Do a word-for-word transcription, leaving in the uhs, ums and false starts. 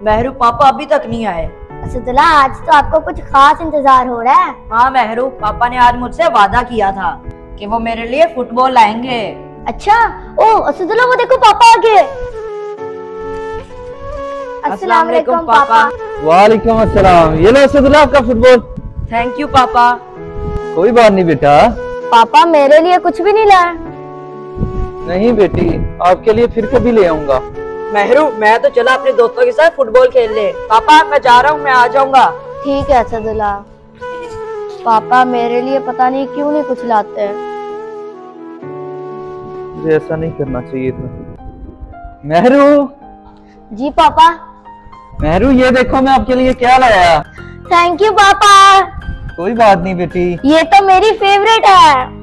महरू पापा अभी तक नहीं आए। असदुल्ला, आज तो आपको कुछ खास इंतजार हो रहा है। हाँ महरू, पापा ने आज मुझसे वादा किया था कि वो मेरे लिए फुटबॉल लाएंगे। अच्छा, ओ असदुल्ला वो देखो पापा आ गए। अस्सलाम वालेकुम पापा। वालेकुम अस्सलाम। ये लो असदुल्ला आपका फुटबॉल। थैंक यू पापा। कोई बात नहीं बेटा। पापा मेरे लिए कुछ भी नहीं लाए। नहीं बेटी, आपके लिए फिर कभी ले आऊंगा। महरू, मैं तो चला अपने दोस्तों के साथ फुटबॉल खेल ले। पापा मैं जा रहा हूँ, मैं आ जाऊंगा। ठीक है असदुल्ला। पापा मेरे लिए पता नहीं क्यों नहीं कुछ लाते हैं। मुझे ऐसा नहीं करना चाहिए था। महरू। जी पापा। महरू, ये देखो मैं आपके लिए क्या लाया। थैंक यू पापा। कोई बात नहीं बेटी। ये तो मेरी फेवरेट है।